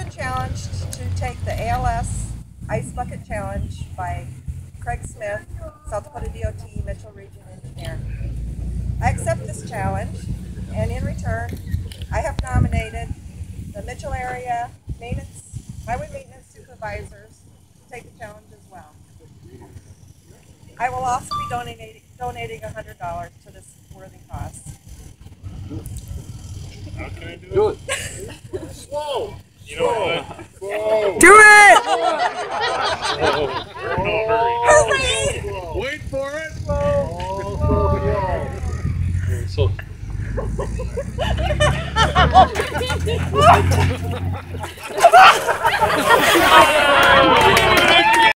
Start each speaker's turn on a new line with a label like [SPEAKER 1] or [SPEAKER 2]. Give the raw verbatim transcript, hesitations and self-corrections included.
[SPEAKER 1] been challenged to take the A L S Ice Bucket Challenge by Craig Smith, South Dakota D O T, Mitchell Region Engineer. I accept this challenge, and in return, I have nominated the Mitchell area maintenance, highway maintenance supervisors to take the challenge as well. I will also be donating donating one hundred dollars to this worthy cause.
[SPEAKER 2] How can I do,
[SPEAKER 3] do
[SPEAKER 2] it?
[SPEAKER 3] it?
[SPEAKER 2] Slow! You know what?
[SPEAKER 3] Whoa.
[SPEAKER 4] Do it!
[SPEAKER 2] We're in no hurry.
[SPEAKER 1] Hurry!
[SPEAKER 2] Wait for it!
[SPEAKER 3] Slow, slow, slow.
[SPEAKER 2] So